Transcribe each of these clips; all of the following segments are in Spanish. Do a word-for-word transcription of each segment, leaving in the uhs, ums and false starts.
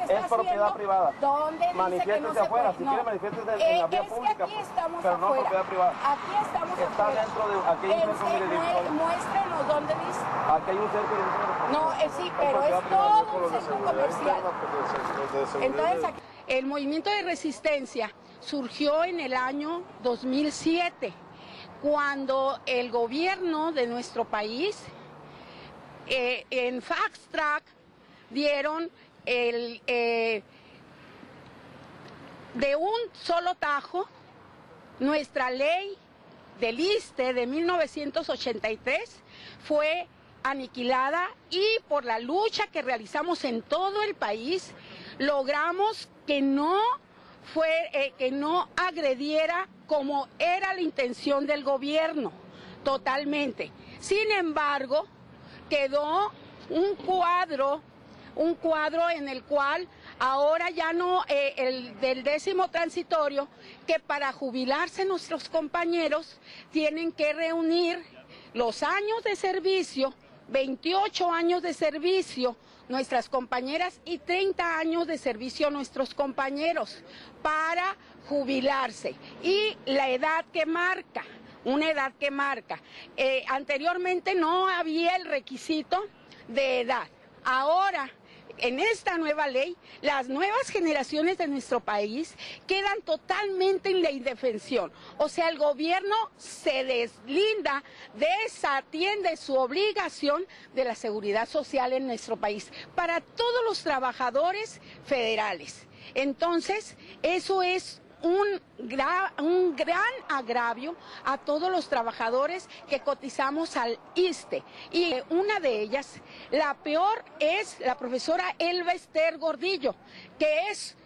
que está es propiedad haciendo, privada. ¿dónde dice que no se afuera, puede? si no. quiere manifiéstese eh, en la vía es pública, que aquí estamos pero no afuera. propiedad privada. Aquí estamos Está afuera. dentro de, aquí hay un centro Ense- milenario. Muéstrenos dónde dice. Aquí hay un centro de... No, eh, sí, pero es todo un centro comercial. Entonces, aquí- el movimiento de resistencia surgió en el año dos mil siete, cuando el gobierno de nuestro país eh, en Fast Track dieron el, eh, de un solo tajo nuestra ley del ISSSTE de mil novecientos ochenta y tres fue aniquilada, y por la lucha que realizamos en todo el país logramos que no fue eh, que no agrediera como era la intención del gobierno totalmente. Sin embargo, quedó un cuadro, un cuadro en el cual ahora ya no, eh, el del décimo transitorio, que para jubilarse nuestros compañeros tienen que reunir los años de servicio, veintiocho años de servicio nuestras compañeras y treinta años de servicio nuestros compañeros para jubilarse, y la edad que marca, una edad que marca. Eh, anteriormente no había el requisito de edad. Ahora, en esta nueva ley, las nuevas generaciones de nuestro país quedan totalmente en la indefensión. O sea, el gobierno se deslinda, desatiende su obligación de la seguridad social en nuestro país para todos los trabajadores federales. Entonces, eso es Un, gra un gran agravio a todos los trabajadores que cotizamos al ISSSTE. Y una de ellas, la peor, es la profesora Elba Ester Gordillo, que es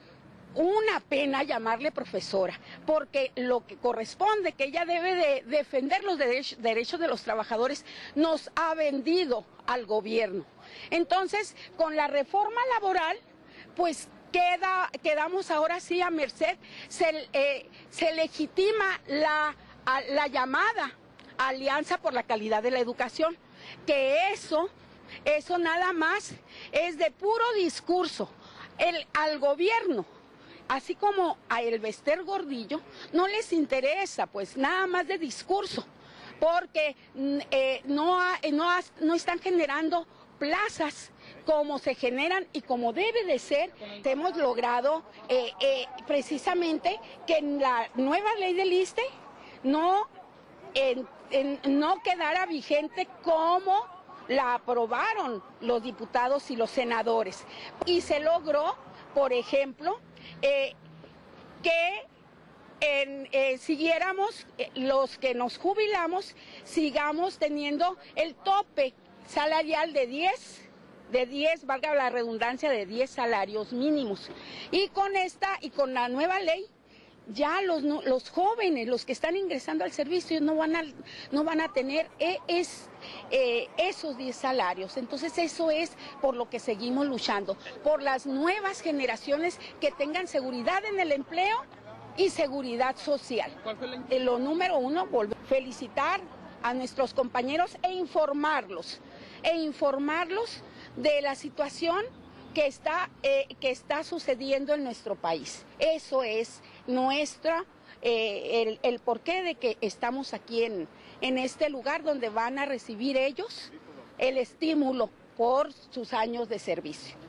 una pena llamarle profesora, porque lo que corresponde, que ella debe de defender los derech derechos de los trabajadores, nos ha vendido al gobierno. Entonces, con la reforma laboral, pues Queda, quedamos ahora sí a merced, se, eh, se legitima la, a, la llamada Alianza por la Calidad de la Educación, que eso, eso nada más es de puro discurso. El, al gobierno, así como a Elba Ester Gordillo, no les interesa pues nada más de discurso, porque eh, no, ha, no, ha, no están generando plazas como se generan y como debe de ser. Hemos logrado eh, eh, precisamente que en la nueva ley del ISSSTE no, en, en, no quedara vigente como la aprobaron los diputados y los senadores. Y se logró, por ejemplo, eh, que En, eh, siguiéramos, eh, los que nos jubilamos, sigamos teniendo el tope salarial de diez, de diez, valga la redundancia, de diez salarios mínimos. Y con esta, y con la nueva ley, ya los, los jóvenes, los que están ingresando al servicio, no van a, no van a tener eh, es, eh, esos diez salarios. Entonces eso es por lo que seguimos luchando, por las nuevas generaciones que tengan seguridad en el empleo y seguridad social. ¿Cuál fue la... Eh, lo número uno, volver, felicitar a nuestros compañeros e informarlos, e informarlos de la situación que está, eh, que está sucediendo en nuestro país. Eso es nuestra, eh, el, el porqué de que estamos aquí en, en este lugar donde van a recibir ellos el estímulo por sus años de servicio.